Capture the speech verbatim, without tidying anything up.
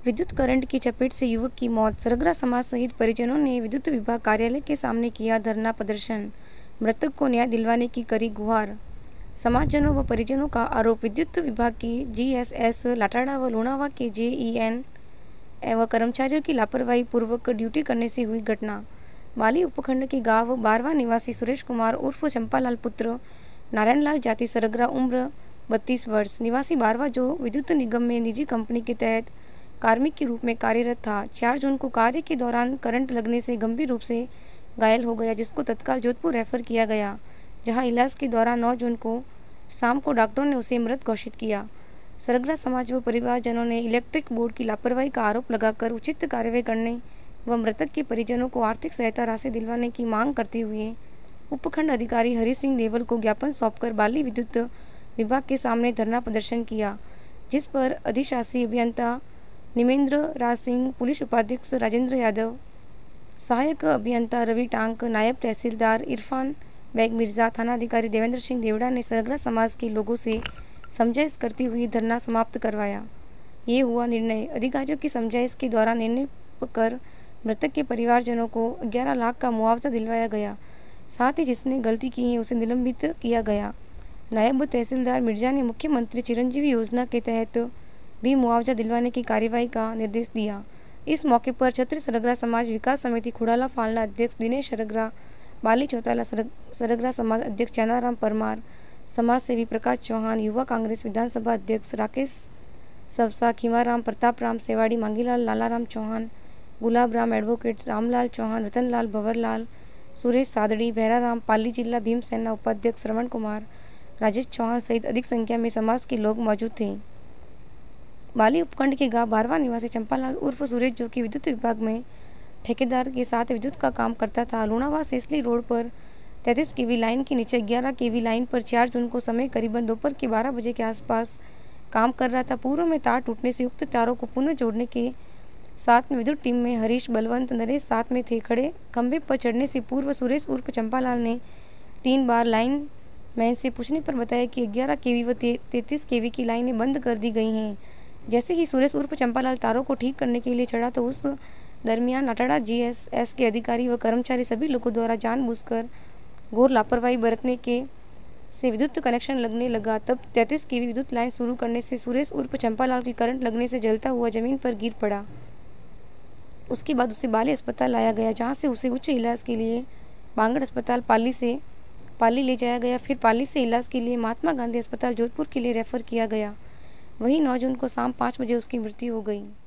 विद्युत करंट की चपेट से युवक की मौत। सरगरा समाज सहित परिजनों ने विद्युत विभाग कार्यालय के सामने किया धरना प्रदर्शन। मृतक को न्याय दिलवाने की करी गुहार। समाजजनों व परिजनों का आरोप, विद्युत विभाग की जीएसएस लाटाड़ा व लोनावा के जेईएन एवं कर्मचारियों की लापरवाही पूर्वक ड्यूटी करने से हुई घटना। बाली उपखंड के गांव बारवा निवासी सुरेश कुमार उर्फ चंपालाल पुत्र नारायणलाल जाति सरगरा, उम्र बत्तीस वर्ष, निवासी बारवा, जो विद्युत निगम में निजी कंपनी के तहत कार्मिक के रूप में कार्यरत था, चार जून को कार्य के दौरान करंट लगने से गंभीर रूप से घायल हो गया, जिसको तत्काल जोधपुर रेफर किया गया, जहां इलाज के दौरान नौ जून को शाम को डॉक्टरों ने उसे मृत घोषित किया। सरगरा समाज व परिवारजनों ने इलेक्ट्रिक बोर्ड की लापरवाही का आरोप लगाकर उचित कार्रवाई करने व मृतक के परिजनों को आर्थिक सहायता राशि दिलवाने की मांग करते हुए उपखंड अधिकारी हरि सिंह देवल को ज्ञापन सौंपकर बाली विद्युत विभाग के सामने धरना प्रदर्शन किया, जिस पर अधिशासी अभियंता निमेंद्र राज सिंह, पुलिस उपाध्यक्ष राजेंद्र यादव, सहायक अभियंता रवि टांक, नायब तहसीलदार इरफान बैग मिर्जा, थानाधिकारी देवेंद्र सिंह देवड़ा ने सरगरा समाज के लोगों से समझाइश करती हुई धरना समाप्त करवाया। ये हुआ निर्णय। अधिकारियों की समझाइश के द्वारा निर्णय कर मृतक के परिवारजनों को ग्यारह लाख का मुआवजा दिलवाया गया। साथ ही जिसने गलती की है उसे निलंबित किया गया। नायब तहसीलदार मिर्जा ने मुख्यमंत्री चिरंजीवी योजना के तहत भी मुआवजा दिलवाने की कार्यवाही का निर्देश दिया। इस मौके पर छत्र सरगरा समाज विकास समिति खुड़ाला फालना अध्यक्ष दिनेश सरगरा, बाली चौताला सरगरा समाज अध्यक्ष चनाराम परमार, समाज सेवी प्रकाश चौहान, युवा कांग्रेस विधानसभा अध्यक्ष राकेश सवसा, खीमाराम, प्रताप राम सेवाड़ी, मांगीलाल, लालाराम चौहान, गुलाब राम, एडवोकेट रामलाल चौहान, रतनलाल, भंवरलाल, सुरेश सादड़ी, भैराराम, पाली जिला भीम सेना उपाध्यक्ष श्रवण कुमार, राजेश चौहान सहित अधिक संख्या में समाज के लोग मौजूद थे। बाली उपखंड के गांव बारवा निवासी चंपालाल उर्फ सुरेश, जो कि विद्युत विभाग में ठेकेदार के साथ विद्युत का काम करता था, लूणावा सेसली रोड पर तैंतीस केवी लाइन के नीचे ग्यारह केवी लाइन पर चार जून को समय करीबन दोपहर के बारह बजे के आसपास काम कर रहा था। पूर्व में तार टूटने से उक्त तारों को पुनः जोड़ने के साथ में विद्युत टीम में हरीश, बलवंत, नरेश साथ में थे। खड़े खंभे पर चढ़ने से पूर्व सुरेश उर्फ चंपालाल ने तीन बार लाइन मैन से पूछने पर बताया कि ग्यारह केवी व तैंतीस केवी की लाइनें बंद कर दी गई हैं। जैसे ही सुरेश उर्फ चंपालाल तारों को ठीक करने के लिए चढ़ा तो उस दरमियान लाटाड़ा जीएसएस के अधिकारी व कर्मचारी सभी लोगों द्वारा जानबूझकर घोर लापरवाही बरतने के से विद्युत कनेक्शन लगने लगा। तब तैंतीस केवी विद्युत लाइन शुरू करने से सुरेश उर्फ चंपालाल की करंट लगने से जलता हुआ जमीन पर गिर पड़ा। उसके बाद उसे बाली अस्पताल लाया गया, जहां से उसे उच्च इलाज के लिए बांगड़ अस्पताल पाली से पाली ले जाया गया। फिर पाली से इलाज के लिए महात्मा गांधी अस्पताल जोधपुर के लिए रेफर किया गया। वहीं नौ जून को शाम पाँच बजे उसकी मृत्यु हो गई।